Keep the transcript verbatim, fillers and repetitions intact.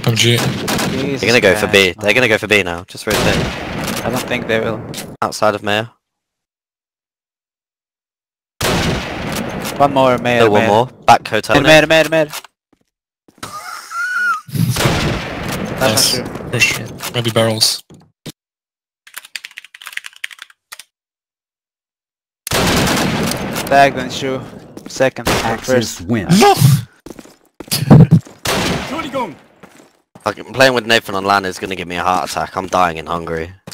M G. Jesus They're gonna go for B. Christ, They're gonna go for B now. Just rotate. I don't think they will. Outside of Mayor. One more, Mayor. Still one Mayor. more. Back hotel. Mayor, Mayor, Mayor. That's not Nice. true. Push. Maybe barrels. Tagged on shoe. Second. Axis First. win. No! Fucking playing with Nathan on LAN is gonna give me a heart attack. I'm dying in Hungary.